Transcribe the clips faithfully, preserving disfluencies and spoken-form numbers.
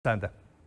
Sende.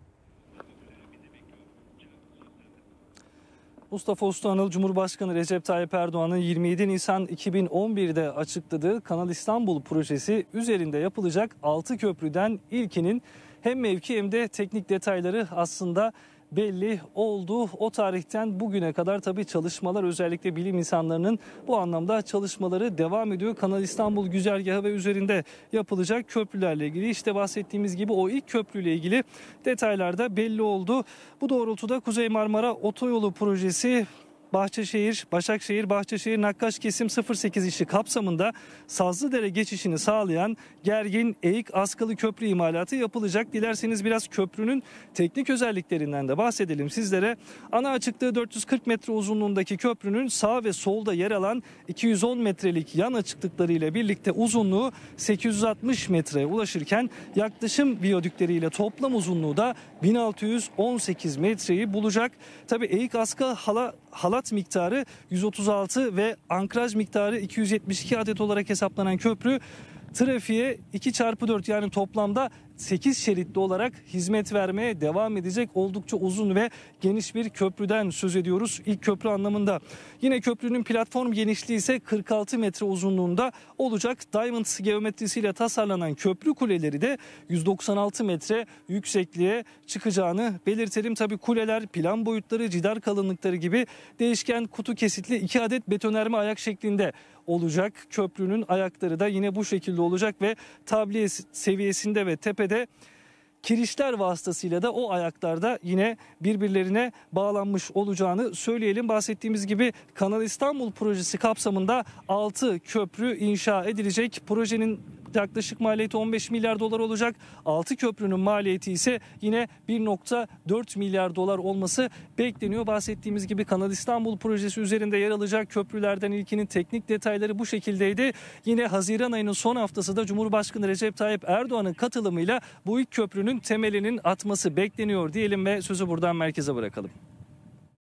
Mustafa Usta Anıl, Cumhurbaşkanı Recep Tayyip Erdoğan'ın yirmi yedi Nisan iki bin on bir'de açıkladığı Kanal İstanbul projesi üzerinde yapılacak altı köprüden ilkinin hem mevki hem de teknik detayları aslında belli oldu. O tarihten bugüne kadar tabii çalışmalar, özellikle bilim insanlarının bu anlamda çalışmaları devam ediyor. Kanal İstanbul güzergahı ve üzerinde yapılacak köprülerle ilgili, işte bahsettiğimiz gibi o ilk köprüyle ilgili detaylar da belli oldu. Bu doğrultuda Kuzey Marmara Otoyolu projesi Bahçeşehir, Başakşehir, Bahçeşehir Nakkaş Kesim sıfır sekiz işi kapsamında Sazlıdere geçişini sağlayan gergin eğik askılı köprü imalatı yapılacak. Dilerseniz biraz köprünün teknik özelliklerinden de bahsedelim sizlere. Ana açıklığı dört yüz kırk metre uzunluğundaki köprünün sağ ve solda yer alan iki yüz on metrelik yan açıklıkları ile birlikte uzunluğu sekiz yüz altmış metreye ulaşırken yaklaşım viyadükleriyle toplam uzunluğu da bin altı yüz on sekiz metreyi bulacak. Tabii eğik askı hala halat miktarı yüz otuz altı ve ankraj miktarı iki yüz yetmiş iki adet olarak hesaplanan köprü trafiğe iki çarpı dört, yani toplamda sekiz şeritli olarak hizmet vermeye devam edecek. Oldukça uzun ve geniş bir köprüden söz ediyoruz ilk köprü anlamında. Yine köprünün platform genişliği ise kırk altı metre uzunluğunda olacak. Diamond geometrisiyle tasarlanan köprü kuleleri de yüz doksan altı metre yüksekliğe çıkacağını belirtelim. Tabii kuleler plan boyutları, cidar kalınlıkları gibi değişken kutu kesitli iki adet betonerme ayak şeklinde olacak. Köprünün ayakları da yine bu şekilde olacak ve tabliye seviyesinde ve tepede kirişler vasıtasıyla da o ayaklarda yine birbirlerine bağlanmış olacağını söyleyelim. Bahsettiğimiz gibi Kanal İstanbul projesi kapsamında altı köprü inşa edilecek. Projenin yaklaşık maliyeti on beş milyar dolar olacak. altı köprünün maliyeti ise yine bir nokta dört milyar dolar olması bekleniyor. Bahsettiğimiz gibi Kanal İstanbul projesi üzerinde yer alacak köprülerden ilkinin teknik detayları bu şekildeydi. Yine Haziran ayının son haftası da Cumhurbaşkanı Recep Tayyip Erdoğan'ın katılımıyla bu ilk köprünün temelinin atması bekleniyor diyelim ve sözü buradan merkeze bırakalım.